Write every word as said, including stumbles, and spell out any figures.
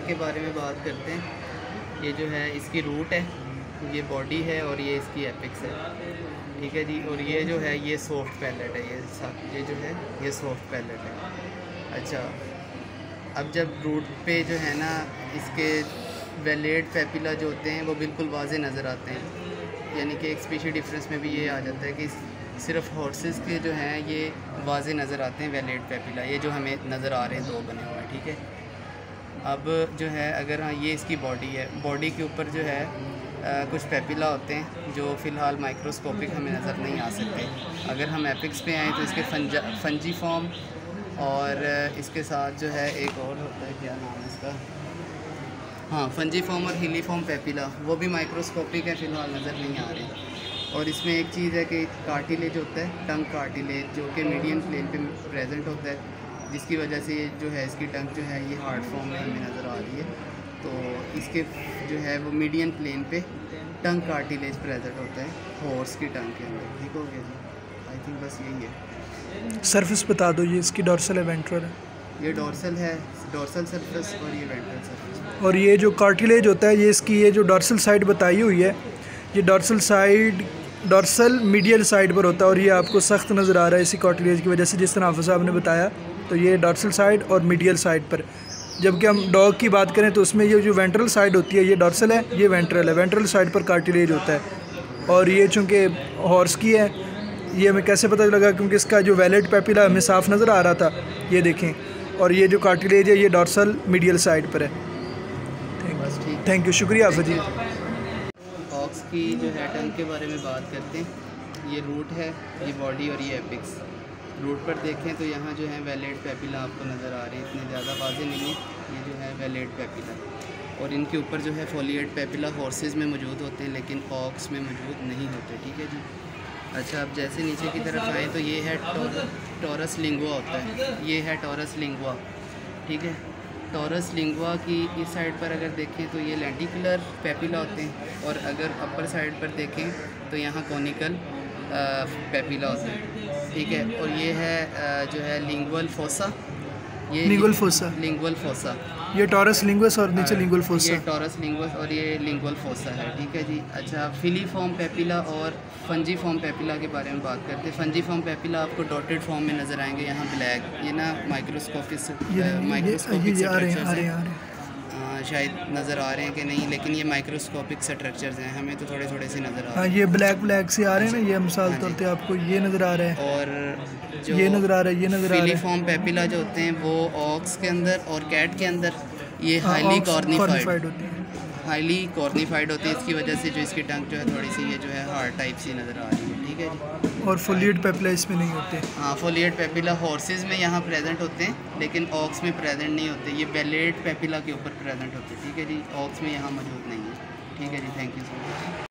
टंग के बारे में बात करते हैं। ये जो है इसकी रूट है, ये बॉडी है और ये इसकी एपिक्स है, ठीक है जी। और ये जो है ये सॉफ्ट पैलेट है, ये ये जो है ये सॉफ्ट पैलेट है। अच्छा, अब जब रूट पे जो है ना इसके वेलेट पेपिला जो होते हैं वो बिल्कुल वाज़े नज़र आते हैं, यानी कि एक स्पीशी डिफरेंस में भी ये आ जाता है कि सिर्फ हॉर्सेस के जो हैं ये वाज़े नज़र आते हैं वेलेट पेपिला, ये जो हमें नज़र आ रहे हैं दो बने हुए हैं, ठीक है। अब जो है अगर हाँ ये इसकी बॉडी है, बॉडी के ऊपर जो है आ, कुछ पेपिला होते हैं जो फ़िलहाल माइक्रोस्कोपिक हमें नज़र नहीं आ सकते। अगर हम एपिक्स पे आएँ तो इसके फंजा फंजी फॉर्म और इसके साथ जो है एक और होता है, क्या नाम है इसका, हाँ फंजी फॉर्म और हिली फॉर्म पेपिला, वो भी माइक्रोस्कोपिक है, फ़िलहाल नज़र नहीं आ रहे। और इसमें एक चीज़ है कि कार्टिलेज होता है, टंग कार्टिलेज, जो कि मीडियन प्लेन पे प्रेजेंट होता है, जिसकी वजह से जो है इसकी टंग जो है ये हार्ड फॉर्म में हमें नज़र आ रही है। तो इसके जो है वो मीडियन प्लेन पे टंग कार्टिलेज प्रेजेंट होता है हॉर्स की टंग के अंदर, ठीक हो गया जी। आई थिंक बस यही है। सरफेस बता दो, ये इसकी डॉर्सल है वेंट्रल है? ये डॉर्सल है, डॉर्सल सरफेस, और ये वेंट्रल सरफेस। और ये जो कार्टिलेज होता है ये इसकी ये जो डॉर्सल साइड बताई हुई है, ये dorsal side dorsal medial side पर होता है और ये आपको सख्त नज़र आ रहा है इसी कार्टिलेज की वजह से, जिस तरह हाफिज़ साहब ने बताया। तो ये डॉर्सल साइड और मीडियल साइड पर, जबकि हम डॉग की बात करें तो उसमें ये जो वेंट्रल साइड होती है ये डॉर्सल है, ये वेंट्रल है, वेंट्रल साइड पर कार्टिलेज होता है। और ये चूँकि हॉर्स की है, ये हमें कैसे पता लगा, क्योंकि इसका जो वेलेट पेपिला हमें साफ़ नज़र आ रहा था, ये देखें, और ये जो कार्टिलेज है ये डॉर्सल मीडियल साइड पर है। थैंक थैंक यू, शुक्रिया हाफिज़ जी। ऑक्स की जो है टंग के बारे में बात करते हैं। ये रूट है, ये बॉडी और ये एपिक्स। रूट पर देखें तो यहाँ जो है वेलेट पेपिला आपको नज़र आ रही है, इतने ज़्यादा वाज़े नहीं है, ये जो है वेलेट पेपिला। और इनके ऊपर जो है फोलिएट पेपिला हॉर्सेस में मौजूद होते हैं लेकिन ऑक्स में मौजूद नहीं होते, ठीक है जी। अच्छा, अब जैसे नीचे की तरफ आएँ तो ये है टॉरस लिंगुआ होता है, ये है टॉरस लिंगुआ, ठीक है। टॉरस लिंगुआ की इस साइड पर अगर देखें तो ये लेंटिकुलर पेपिला होते हैं, और अगर अपर साइड पर देखें तो यहाँ कॉनिकल पेपिला होते हैं, ठीक है। और ये है जो है लिंगुअल फोसा, ये लिंगुअल फोसा, लिंगुअल फोसा, ये टॉरस लिंगुअस और नीचे लिंगुअल फोसा, ये टॉरस लिंगुअस और ये लिंगुअल फोसा है, ठीक है जी। अच्छा, फिली फॉर्म पेपिला और फंजी फॉर्म पेपिला के बारे में बात करते हैं। फंजी फॉर्म पेपिला आपको डॉटेड फॉर्म में नज़र आएंगे, यहाँ ब्लैक, ये ना माइक्रोस्कोपिक माइक्रोस्कोपिक स्ट्रक्चर्स हैं, शायद नज़र आ रहे हैं कि नहीं, लेकिन ये माइक्रोस्कोपिक स्ट्रक्चर्स हैं, हमें तो थोड़े थोड़े से नज़र आ रहे हैं। ये ब्लैक ब्लैक से आ रहे हैं ना, ये मिसाल तौर पे आपको ये नज़र आ रहा है, और जो ये नज़र आ रहा है, ये नज़र आ रहा है। फिलीफॉर्म पेपिला जो होते हैं वो ऑक्स के अंदर और कैट के अंदर ये हाईली कॉर्निफाइड होती है, हाईली कॉर्निफाइड होती है। इसकी वजह से जो इसकी टंग जो है थोड़ी सी ये जो है हार्ड टाइप सी नज़र आ रही है, ठीक है जी। और फोलिएट पेपिला इसमें नहीं होते। हाँ, फोलिएट पेपिला हॉर्सेस में यहाँ प्रेजेंट होते हैं लेकिन ऑक्स में प्रेजेंट नहीं होते, ये वेलेट पेपिला के ऊपर प्रेजेंट होते हैं, ठीक है जी। ऑक्स में यहाँ मौजूद नहीं है, ठीक है जी। Thank you so much.